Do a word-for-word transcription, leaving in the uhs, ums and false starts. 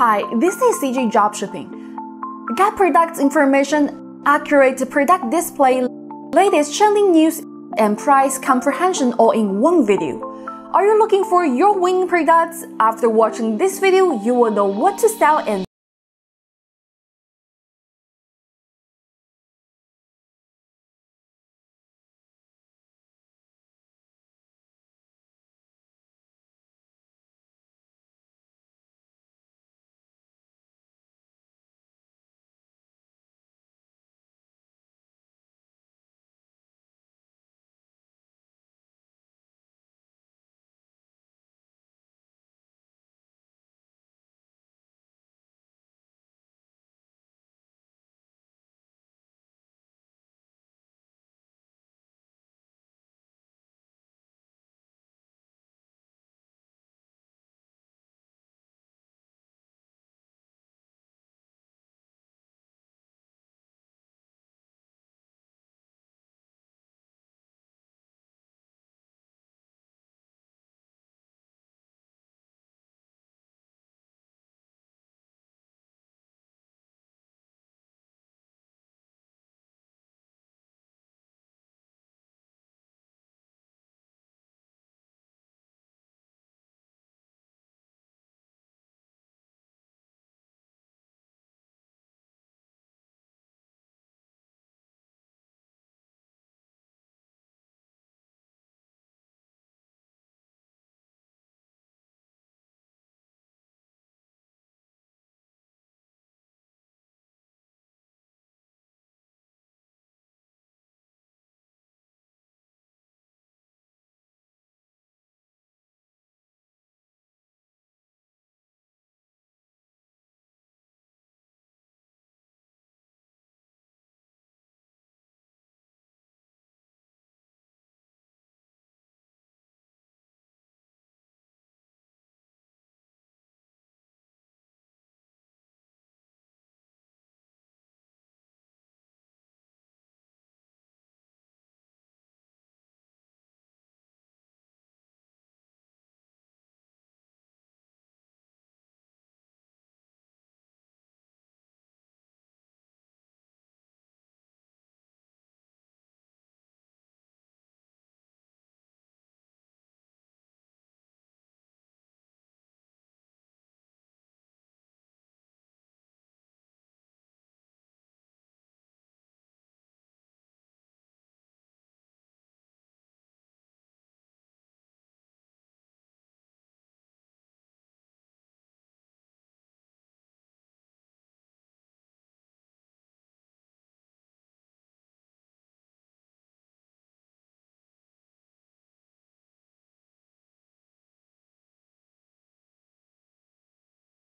Hi, this is C J Dropshipping. Get product information, accurate product display, latest trending news, and price comprehension all in one video. Are you looking for your winning products? After watching this video, you will know what to sell and